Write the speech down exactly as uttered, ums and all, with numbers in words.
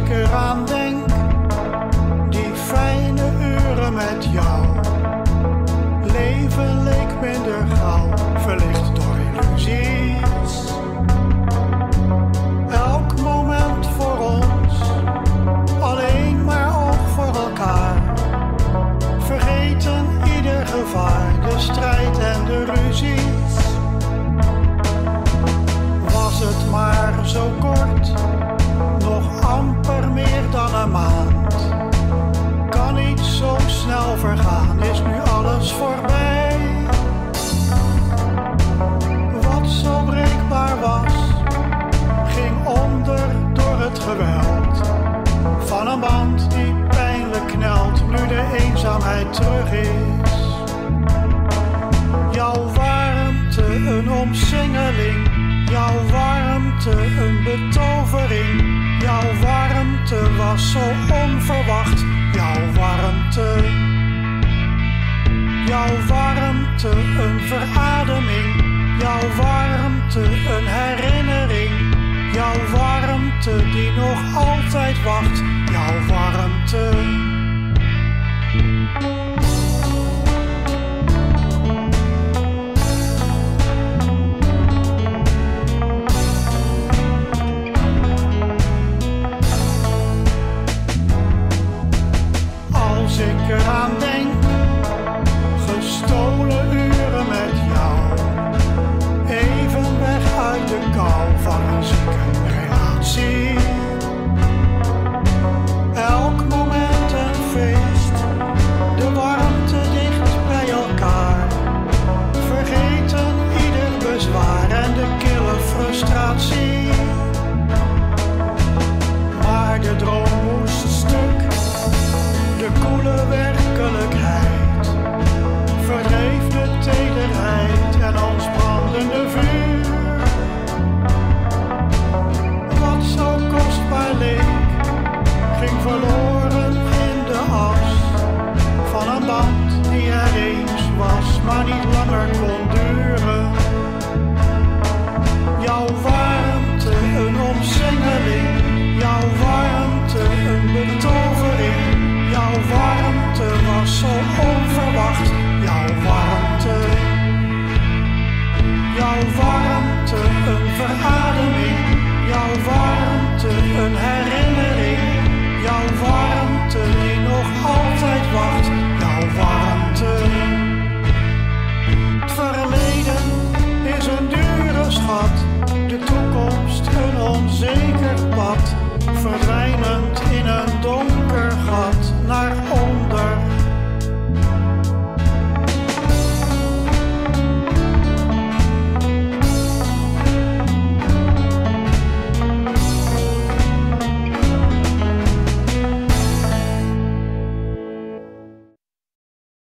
ik eraan denk, die fijne uren met jou. Leven leek minder gauw, verlicht door illusies. Elk moment voor ons, alleen maar oog voor elkaar. Vergeten ieder gevaar, de strijd en de ruzies. Was het maar zo kort, nog amper meer dan een maand. Kan niet zo snel vergaan, is nu alles voorbij. Wat zo breekbaar was, ging onder door het geweld van een band die pijnlijk knelt, nu de eenzaamheid terug is. Jouw warmte een omsingeling, jouw warmte een betovering. Jouw warmte was zo onverwacht, jouw warmte. Jouw warmte een verademing, jouw warmte een herinnering. Jouw warmte die nog altijd wacht,